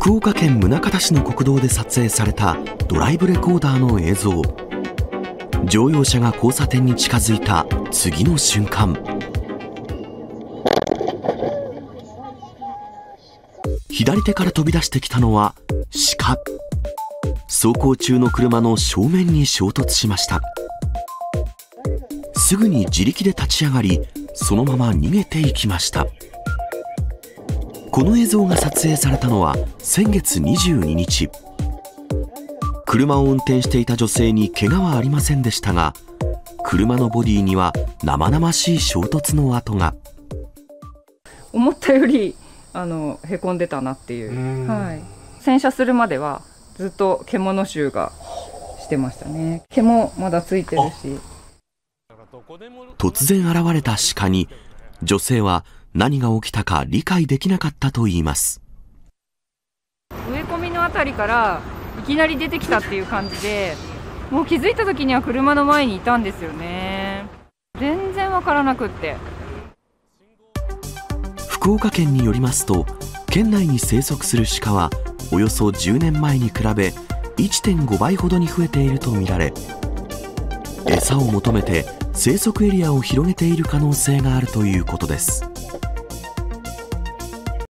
福岡県宗像市の国道で撮影されたドライブレコーダーの映像。乗用車が交差点に近づいた次の瞬間、左手から飛び出してきたのは鹿。走行中の車の正面に衝突しました。すぐに自力で立ち上がり、そのまま逃げていきました。この映像が撮影されたのは先月22日。車を運転していた女性に怪我はありませんでしたが、車のボディには生々しい衝突の跡が。 思ったよりへこんでたなっていう。洗車するまではずっと獣臭がしてましたね。毛もまだついてるし。 突然現れた鹿に、女性は何が起きたか理解できなかったといいます。 植え込みのあたりからいきなり出てきたっていう感じで、もう気づいた時には車の前にいたんですよね。全然わからなくって。 福岡県によりますと、県内に生息する鹿はおよそ10年前に比べ 1.5 倍ほどに増えているとみられ、餌を求めて生息エリアを広げている可能性があるということです。